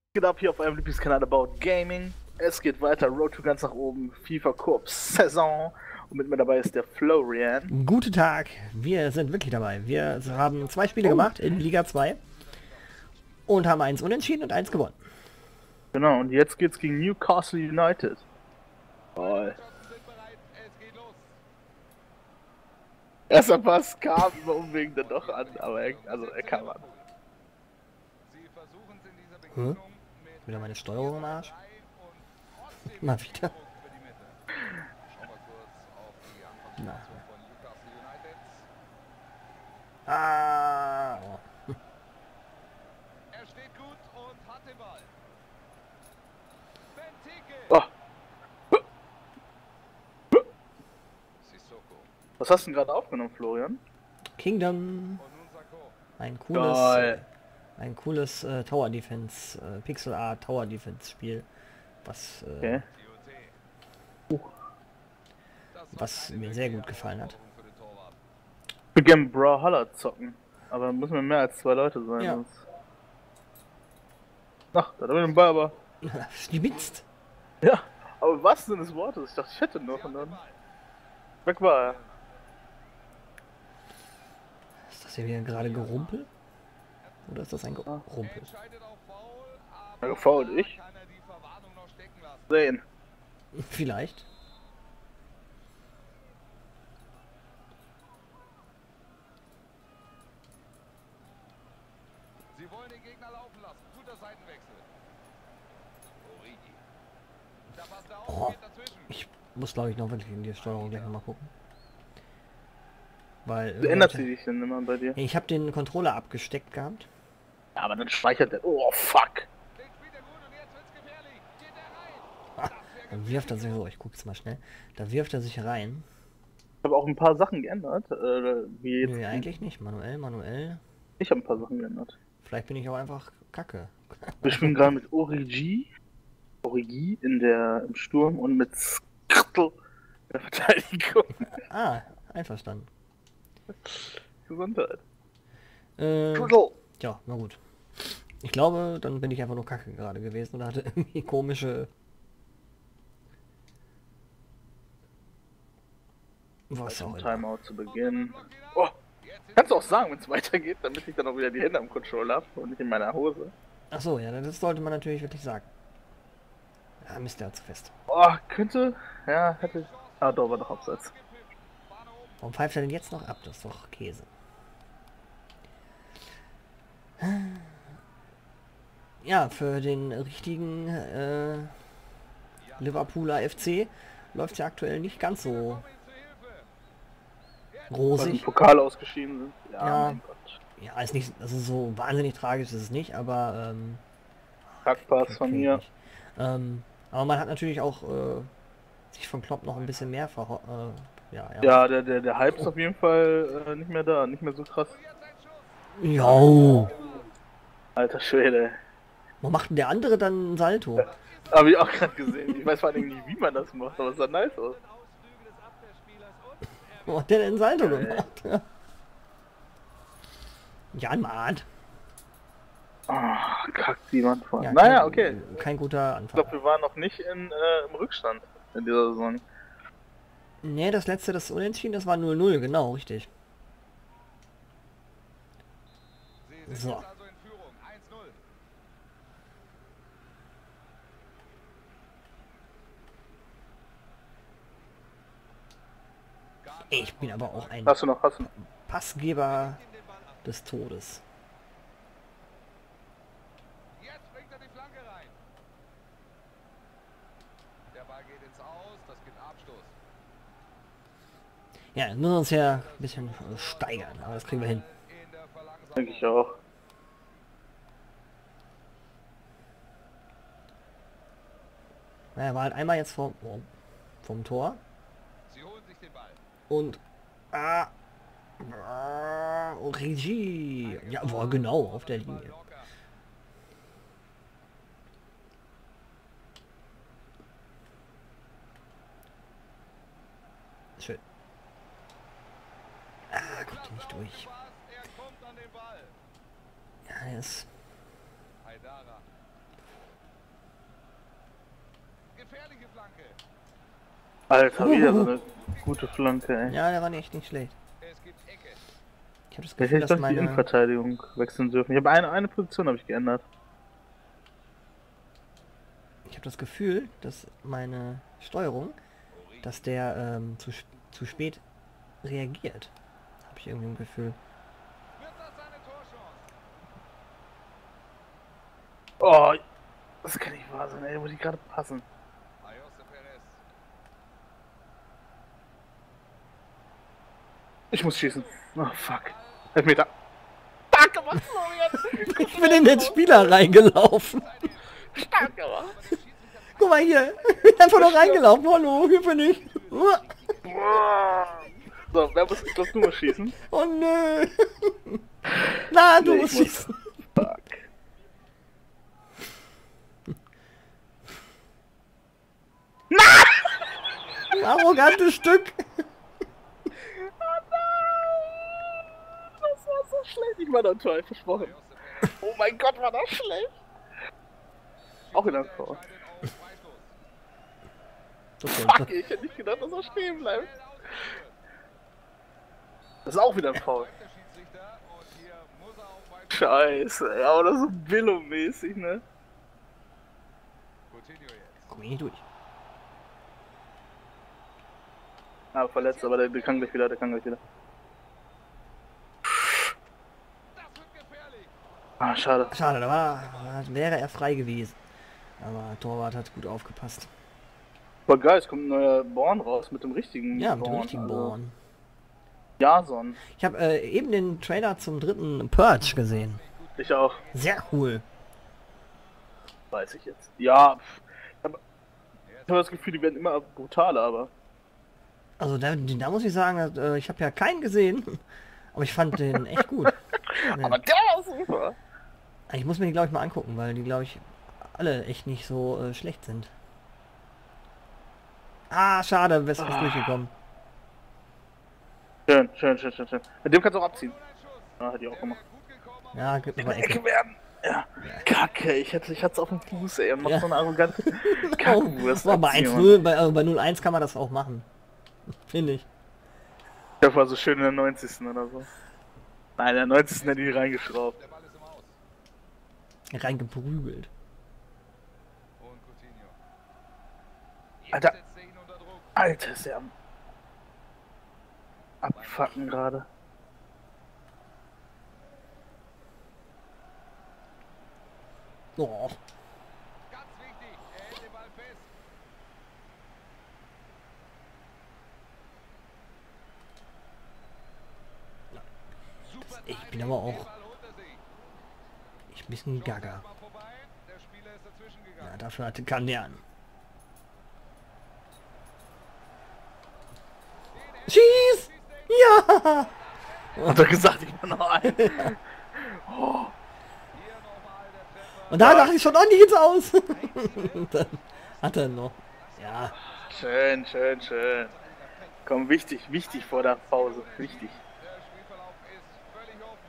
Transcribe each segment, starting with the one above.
Geht ab hier auf eurem Lieblingskanal About Gaming. Es geht weiter, Road to ganz nach oben, FIFA Cup Saison. Und mit mir dabei ist der Florian. Guten Tag, wir sind wirklich dabei. Wir haben 2 Spiele Oh. gemacht in Liga 2 und haben eins unentschieden und eins gewonnen. Genau, und jetzt geht's gegen Newcastle United. Toll. Erster Pass kam über Umwegen dann doch an, aber er kam an. Hm? Wieder meine Steuerung im Arsch. Mal wieder. Na. Ah. Oh. Er steht gut und hat den Ball. Oh, Sissoko. was hast du denn gerade aufgenommen, Florian? Kingdom. Und nun Sako. Ein cooles Tower Defense, Pixel Art Tower Defense Spiel, was, Okay. was mir sehr gut gefallen hat. Wir gehen Brawlhalla zocken. Aber dann müssen wir mehr als 2 Leute sein. Ja. Sonst... Ach, da haben wir den Ball aber. Schnibbitzt. Ja, aber was denn des Wortes? Ich dachte, ich hätte noch und dann. Weg war er. Ist das hier wieder gerade Gerumpel? Oder ist das ein Gerumpel? Entscheidet auf Foul, Ja, aber gefoult ich. kann er die Verwarnung noch stecken lassen. Sehen. Vielleicht. Sie wollen den Gegner laufen lassen. Guter Seitenwechsel. Origi. Da passt er auf, Oh. geht dazwischen. Ich muss, glaube ich, noch wirklich in die Steuerung gleich nochmal gucken. Weil Ändert sie sich denn immer bei dir? Ich habe den Controller abgesteckt gehabt. Ja, aber dann speichert der. Oh, fuck. Den spielt er gut und jetzt wird's gefährlich. Geht er rein. Dann wirft er sich so, ich gucke jetzt mal schnell. Da wirft er sich rein. Ich habe auch ein paar Sachen geändert. Wie jetzt. Nö, eigentlich nicht. Manuell. Ich habe ein paar Sachen geändert. Vielleicht bin ich aber einfach kacke. Wir spielen gerade mit Origi im Sturm und mit Skrtl in der Verteidigung. Ah, einverstanden. Gesundheit. Ja, na gut. Ich glaube, dann bin ich einfach nur kacke gerade gewesen und hatte irgendwie komische... Was auch Zum immer. Timeout zu Beginn. Oh, kannst du auch sagen, wenn es weitergeht, damit ich dann auch wieder die Hände am Controller habe und nicht in meiner Hose. Ach so, ja, das sollte man natürlich wirklich sagen. Ah, Mist, der hat's fest. Oh, könnte. Ja, hätte. Ah, doch, war doch abseits. Warum pfeift er denn jetzt noch ab? Das ist doch Käse. Ja, für den richtigen Liverpooler FC läuft es ja aktuell nicht ganz so Weil die rosig. Pokal ausgeschieden sind. Ja, Ja. mein Gott. Ja, ist nicht, also so wahnsinnig tragisch ist es nicht, aber Kackpass von klingt mir. nicht. Aber man hat natürlich auch sich von Klopp noch ein bisschen mehr Ja, der Hype ist auf jeden Fall nicht mehr da, nicht mehr so krass. Jo. Alter Schwede. Wo macht denn der andere dann einen Salto? Habe ich auch gerade gesehen. Ich weiß vor allem nicht, wie man das macht, aber es sah nice aus. Wo hat der denn einen Salto gemacht? Ja, Mann. Oh, kackt die Wand vor. Ja, Naja, okay. Kein guter Ich Anfang. glaube, wir waren noch nicht im Rückstand in dieser Saison. Nee, das letzte, das Unentschieden, das war 0-0, genau, richtig. Sie sind So. jetzt also in Führung. 1-0. Ich bin aber auch ein Hast du noch? Passgeber des Todes. Jetzt bringt er die Flanke rein. Der Ball geht ins Aus, das gibt Abstoß. Ja, wir müssen uns ja ein bisschen steigern, aber das kriegen wir hin. In der Verlangsamung. Denke ich auch. Er war halt einmal jetzt vom Tor Sie holen sich den Ball. und Regie. Ja, boah, genau, auf der Linie. Locker. Schön. Kommt hier nicht durch. Er kommt an den Ball. Ja, er ist... Haidara. gefährliche Flanke. Alter, wieder so eine gute Flanke, ey. Ja, der war echt nicht schlecht. Es gibt Ecke. Ich habe das Ich Gefühl, hätte dass doch die meine... Innenverteidigung wechseln dürfen. Ich habe eine Position habe ich geändert. Ich habe das Gefühl, dass meine Steuerung, dass der zu spät reagiert. Habe ich irgendwie ein Gefühl. Wird das seine Torchance? Oh, das kann nicht wahr sein, ey. Muss ich gerade passen. Ayose Perez. Ich muss schießen. Oh, fuck. Elfmeter. Stark gemacht, Florian. Ich bin in den Spieler reingelaufen. Stark gemacht. Guck mal hier. Einfach nur reingelaufen. Hallo, hier bin ich. So, wer muss, ich glaube, du musst schießen. Oh nö. Na, du Nee, musst ich muss. schießen. Fuck. Arrogantes Stück. Das war so schlecht. Ich war noch toll, versprochen. Oh mein Gott, war das schlecht. Auch wieder ein Tor. Fuck, ich hätte nicht gedacht, dass er stehen bleibt. Das ist auch wieder ein Foul. Scheiße, ja, oder so Billo-mäßig, ne? Komm ich nicht durch. Ah, verletzt, aber der kann gleich wieder, Ah, schade. Schade, wäre er frei gewesen. Aber Torwart hat gut aufgepasst. War geil, es kommt ein neuer Born raus mit dem richtigen Ja, mit dem Born, richtigen also Born. Jason. Ich habe eben den Trailer zum dritten Purge gesehen. Ich auch. Sehr cool. Weiß ich jetzt. Ja, ich habe das Gefühl, die werden immer brutaler, aber... Also da muss ich sagen, ich habe ja keinen gesehen. Aber ich fand den echt gut. Aber der war super. Ich muss mir die, glaube ich, mal angucken, weil die, glaube ich, alle echt nicht so schlecht sind. Ah, schade, wärst du nicht durchgekommen. Schön. Mit dem kannst du auch abziehen. Ah, hätte ich auch gemacht. Ja, gib mir mal Ecke. werden. Ja. Kacke, ich hatte es auf dem Fuß, ey. Und mach Ja. so eine arrogante Oh, Kackwurst. bei 1-0, bei 0-1 kann man das auch machen. Finde ich. Das war so schön in der 90. oder so. Nein, in der 90. hätte ich reingeschraubt. Reingeprügelt. Alter. Alter, ist der am Abfucken gerade. Oh. Ganz wichtig, er hält den Ball fest. Super Ich bin Timing, aber den auch Ball holt er sich. ein bisschen gaga. Mal vorbei, der Spieler ist dazwischen gegangen. Ja, dafür hatte Kandian. Schieß! Ja! Hat er gesagt, ich bin noch ein. Oh, Hier nochmal der Treffer. Und da dachte ich schon, oh, nicht ins Aus! Und dann hat er noch. Ja. schön. Komm, wichtig vor der Pause. Wichtig. Der Spielverlauf ist völlig offen.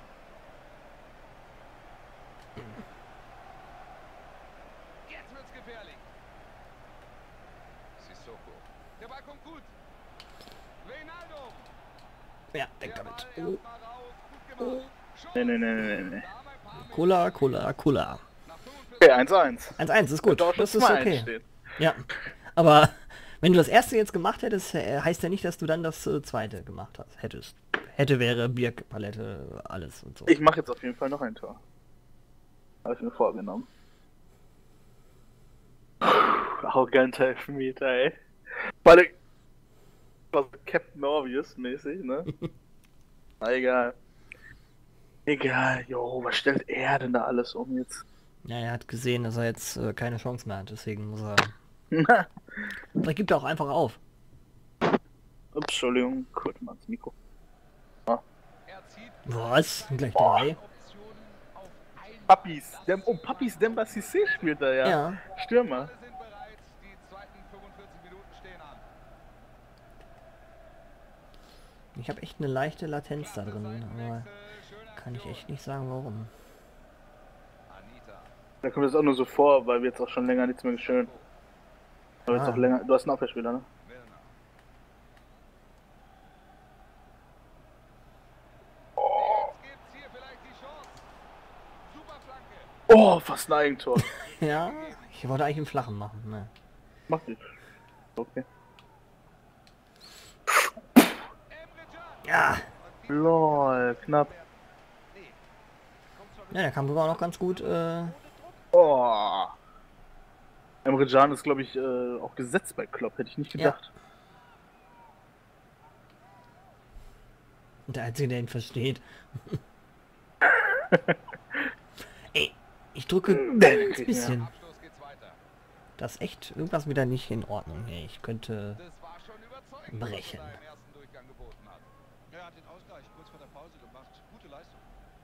Jetzt wird's gefährlich. Sissoko. Der Ball kommt gut. Reinaldo. Ja, weg damit. Ball Oh. erstmal raus. Gut gemacht. Schuss. Nee. Da haben ein paar Mal Cola. nach 45 Okay, 1-1. 1-1 ist gut. Könnte auch schon Das ist 2-1 okay. stehen. Ja. Aber wenn du das erste jetzt gemacht hättest, heißt ja nicht, dass du dann das zweite gemacht hättest. Hätte, wäre, Bierpalette, alles und so. Ich mache jetzt auf jeden Fall noch ein Tor. Habe ich mir vorgenommen. Arroganter Elfmeter, ey. Weil was Captain Obvious mäßig, ne? Na, egal. Jo, was stellt er denn da alles um jetzt? Ja, er hat gesehen, dass er jetzt keine Chance mehr hat, deswegen muss er... Vielleicht gibt er auch einfach auf. Ups, Entschuldigung, kurz mal ins Mikro. Er zieht Was? Gleich 3? Optionen auf einen. Papis Demba Cissé spielt da ja. Ja. Stürmer. Alle sind bereit. Die zweiten 45 Minuten stehen an. Ich habe echt eine leichte Latenz da drin, aber Schöne kann ich Aktion. echt nicht sagen, warum. Anita. Da kommt es auch nur so vor, weil wir jetzt auch schon länger nichts mehr geschön. Aber jetzt Ah. auch länger. Du hast einen Abwehrspieler, ne? Milner. Jetzt gibt's hier vielleicht die Chance. Super Flanke. Oh, fast ein Eigentor. Ja, ich wollte eigentlich einen flachen machen. Ne. Mach nicht. Okay. Emre Can. Ja, Lol, knapp. ja, der kam sogar noch ganz gut. Oh. Emre Can ist, glaube ich, auch gesetzt bei Klopp, hätte ich nicht gedacht. Der Einzige, der ihn versteht. Ey, ich drücke Nee, ein bisschen. Abschluss geht's weiter. Das ist echt irgendwas wieder nicht in Ordnung. Ey, ich könnte Das war schon überzeugend, brechen. was er im ersten Durchgang geboten hat. Er hat den Ausgleich kurz vor der Pause gemacht. Gute Leistung.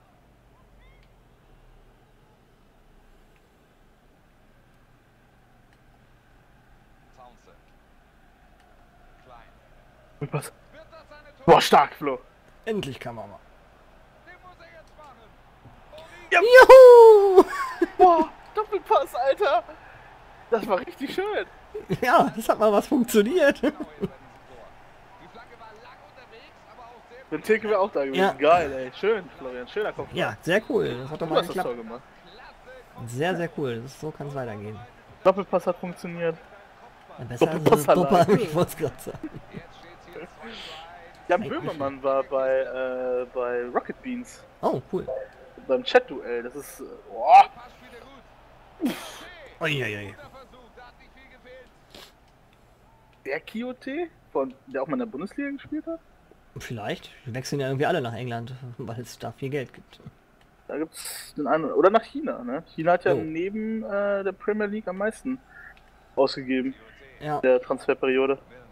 Townsend. Klein. Und was? Wird das seine Tor? Boah, stark, Flo. Endlich kann man mal. Den muss er jetzt machen. Juhu! Boah, Doppelpass, Alter. Das war richtig schön. Ja, das hat mal was funktioniert. Genau hier bei diesem Tor. Die Flanke war lang unterwegs, aber auch sehr Wenn Teke wäre auch da gewesen. Ja. Geil, ey. Schön, Florian. Schöner Kopf. Ja, sehr cool. Das hat doch Du mal hast das Tor geklappt. gemacht. Sehr, sehr cool. So kann es weitergehen. Doppelpass hat funktioniert. Ja, besser als Doppelpass das Doppel, allein. ich wollte es gerade sagen. Jetzt steht's hier 2:1. Jan Eigentlich Böhmermann war bei Rocket Beans. Oh, cool. Beim Chat-Duell. Das ist. Oh, Pass spielt er gut. Uiuiui. Guter Versuch, da hat nicht viel gefehlt. der Kiote, der auch mal in der Bundesliga gespielt hat. Vielleicht. Die wechseln ja irgendwie alle nach England, weil es da viel Geld gibt. Da gibt's den einen. Oder nach China, ne? China hat ja Jo. neben der Premier League am meisten ausgegeben. Ja. Der Transferperiode. Milner.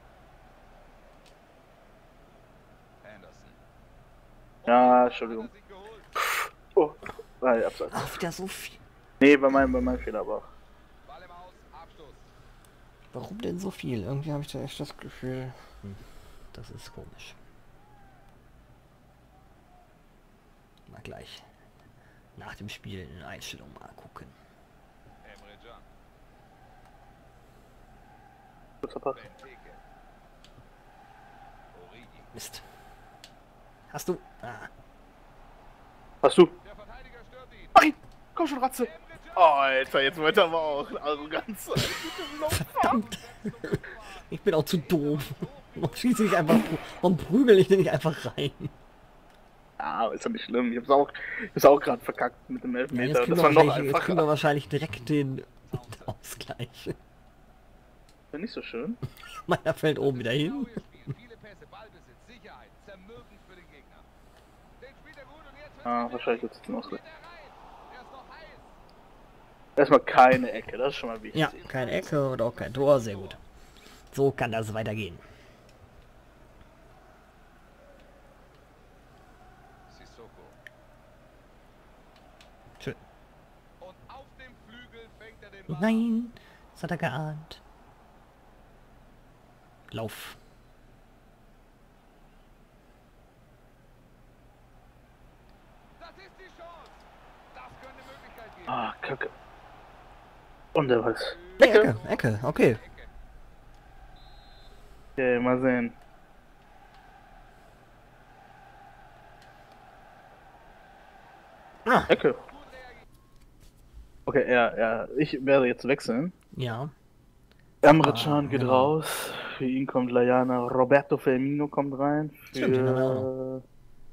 Anderson. Ja, Entschuldigung. Hat er sich geholt. Oh, nein, abseits. Ach, wieder so viel. Nee, bei meinem Fehler aber. Ball im Aus, Abstoß. Warum denn so viel? Irgendwie habe ich da echt das Gefühl. Das ist komisch. Mal gleich nach dem Spiel in den Einstellungen mal gucken. Emre Can. Kurzer Pass. Benteke. Origi. Mist. Hast du? Ah. Hast du? Der Verteidiger stört ihn. Nein! Komm schon, Ratze! Emre Can. Oh, Alter, jetzt wollte er aber auch Arroganz. Verdammt! Ich bin auch zu doof. Warum schieße ich einfach? Warum prügel ich denn nicht einfach rein? Ah, ist ja nicht schlimm. Ich hab's auch gerade verkackt mit dem Ja, Elfmeter. jetzt kriegen Das wir, war noch wahrscheinlich, jetzt kriegen wir einfacher. wahrscheinlich direkt den Ausgleich. Ja, nicht so schön. Meiner fällt oben wieder hin. Genau ihr Spiel. Viele Pässe, Ballbesitz, Sicherheit, zermürbend für den Gegner. Den spielt er gut und jetzt wird's Ah, gefährlich. wahrscheinlich wird's zum Ausgleich. Geht er rein. Er ist noch heiß. Erstmal keine Ecke, das ist schon mal wichtig. Ja, keine Ecke und auch kein Tor, sehr gut. So kann das weitergehen. Sissoko. Schön. Und auf dem Flügel fängt er den Ball. Nein, das hat er geahnt. Lauf. Das ist die Chance. Das könnte eine Möglichkeit geben. Ah, Kacke. Und der was. Nee, Ecke, Ecke, okay. Ecke. Okay, mal sehen. Ah, Ecke. Gut reagiert. Okay, ja. Ich werde jetzt wechseln. ja. Emre Can geht genau. raus. Für ihn kommt Laiana. Roberto Firmino kommt rein. Stimmt, den haben wir auch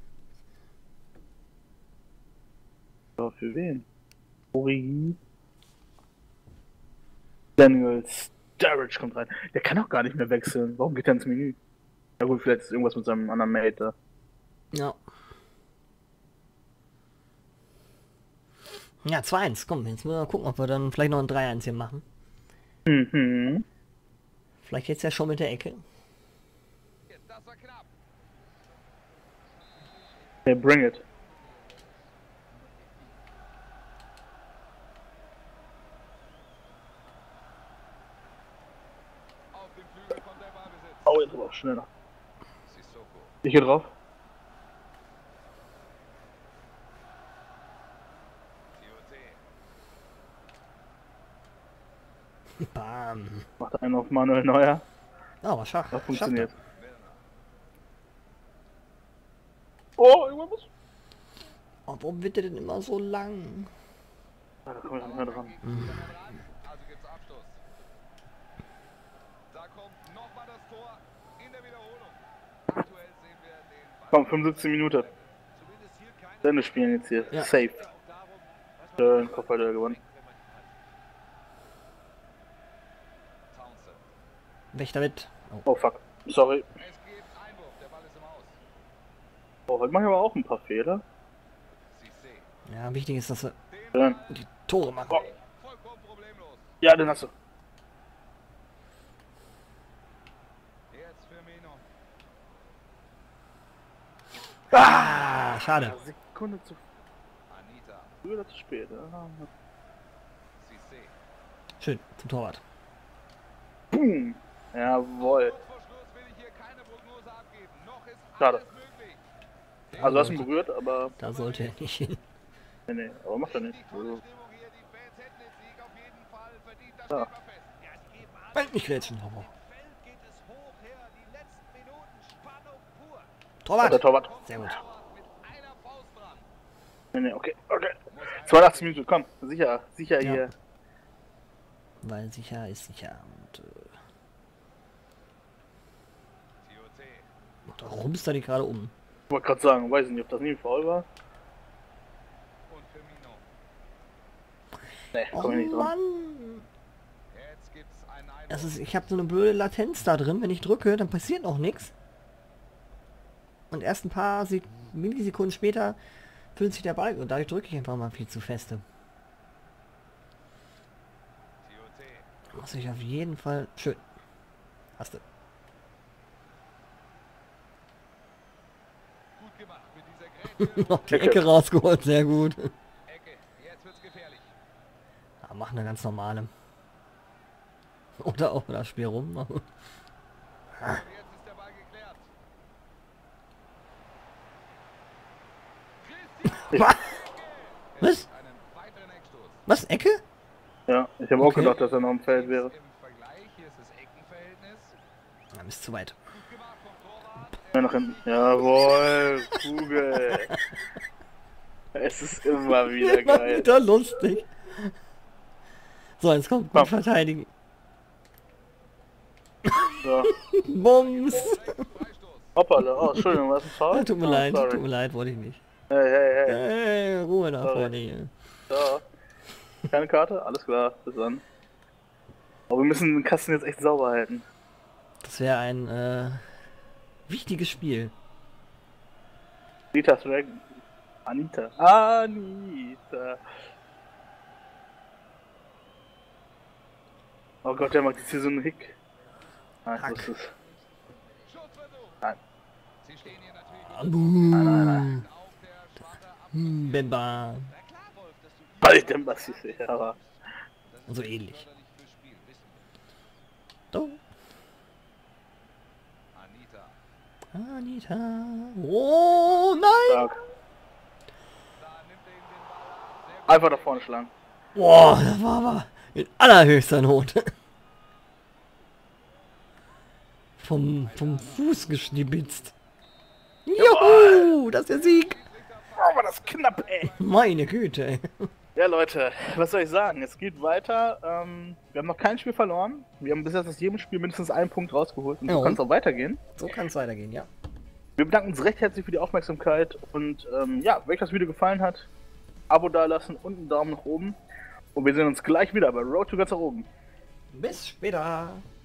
Ja, für wen? Origi. Daniel Sturridge kommt rein. Der kann auch gar nicht mehr wechseln. Warum geht er ins Menü? Na gut, vielleicht ist irgendwas mit seinem anderen Mate da. Ja. Ja, 2-1. Komm, jetzt müssen wir mal gucken, ob wir dann vielleicht noch ein 3-1 hier machen. Mhm. Vielleicht jetzt ja schon mit der Ecke. Das war knapp. Okay, bring it. Auf dem Flügel kommt der Ballbesitz. Oh, jetzt aber auch schneller. Sissoko. Ich geh drauf. Tiote. Bam. Macht einen auf Manuel Neuer. Oh, aber schach. Das funktioniert. Schafft Oh, irgendwann muss. er. Oh, warum wird der denn immer so lang? Ah, da komme ich nicht mehr dran. Also gibt's Abstoß. Da kommt nochmal das Tor in der Wiederholung. Aktuell sehen wir den Ball. Komm, 75 Minuten. Zumindest hier keine Ende spielen jetzt hier. Ja. Safe. auch darum, was man Schön, Kopfball gewonnen. wenn man ihn hat. Townsend. Weg damit. Oh. Oh fuck. Sorry. Es gibt Einwurf, der Ball ist im Aus. Oh, heute mache ich aber auch ein paar Fehler. Cissé. Ja, wichtig ist, dass wir Schön. die Tore machen. Oh. Vollkommen problemlos. Ja, den hast du. Jetzt Firmino. Ah, schade. Sekunde zu Anita. früh oder zu spät. Ah, Cissé. Schön, zum Torwart. boom. Jawohl. Kurz vor Schluss will ich hier keine Prognose abgeben. Noch ist Schade. alles möglich. Also du hast ihn berührt, aber... Da sollte er nicht hin. Nee, aber macht er nicht. Die tolle Also, Stimmung hier. Die Fans hätten den Sieg auf jeden Fall verdient. Das Ja. steht mal fest. Ja, sie geben alles. Bald nicht grätschen. Oh, oh. Feld geht es hoch her. Die letzten Minuten Spannung pur. der Torwart! Torwart. Sehr gut. Mit einer Faust dran. Nee, okay. 82 Minuten, komm. Sicher Ja. hier. Weil sicher ist sicher. Und Tioté. da rumst er die gerade um. Ich wollte gerade sagen, weiß nicht, ob das nie ein Foul war. Und Firmino. Nee, Oh komm ich nicht dran. Mann! Jetzt gibt's einen Einwurf. Das ist, ich habe so eine blöde Latenz da drin. Wenn ich drücke, dann passiert noch nichts. Und erst ein paar Millisekunden später füllt sich der Ball und dadurch drücke ich einfach mal viel zu feste. Tioté. Muss ich auf jeden Fall... Schön. Hast du. Gut gemacht mit dieser Grätsche. Noch die Ecke rausgeholt, sehr gut. Ecke. Jetzt wird's gefährlich. Ja, mach eine ganz normale. Oder auch das Spiel rum. Und jetzt ist der Ball geklärt. Was? Einen weiteren Eckstoß. Was? Ecke? Ja, ich habe auch Okay. gedacht, dass er noch im Feld wäre. Im Vergleich, hier ist das Eckenverhältnis. Ja, ist zu weit. Gut gemacht vom Torwart. Ja, nach hinten. Jawohl, Kugel. Es ist immer wieder Immer geil. wieder lustig. So, jetzt kommt Komm. gut verteidigen. So. Bums. Freistoß. Hoppala, oh, Entschuldigung, was ist ein Foul? Ja, tut mir Oh, leid, sorry. tut mir leid, wollte ich nicht. Hey, hey, hey. Hey, Ruhe da Sorry. vorne hier. So. Keine Karte? Alles klar, bis dann. Aber wir müssen den Kasten jetzt echt sauber halten. Das wäre ein wichtiges Spiel. Anita's Dragon. Anita. Oh Gott, der macht jetzt hier so einen Hick. Ah, ich Hack. wusste es. Schussversuch. Nein. Sie stehen hier natürlich Boom. auf der schwache Ab. Bemba. Na klar, Wolf, dass du Weil ich den Bass hier sehe, aber... So ähnlich. förderlich fürs Spiel, wissen wir. Oh, Anita. Anita. Oh nein. Stark. Da nimmt er ihm den Ball ab. Sehr gut. Einfach da vorne schlagen. Boah, das war aber in allerhöchster Not. vom Fuß geschnibitzt. Juhu, das ist der Sieg. Oh, war das knapp, ey. Meine Güte, ey. Ja, Leute, was soll ich sagen? Es geht weiter. Wir haben noch kein Spiel verloren. Wir haben bis jetzt aus jedem Spiel mindestens einen Punkt rausgeholt. Und so Ja. kann es auch weitergehen. So kann es weitergehen, ja. Wir bedanken uns recht herzlich für die Aufmerksamkeit. Und ja, wenn euch das Video gefallen hat, Abo dalassen und einen Daumen nach oben. Und wir sehen uns gleich wieder bei Road to ganz nach oben. Bis später.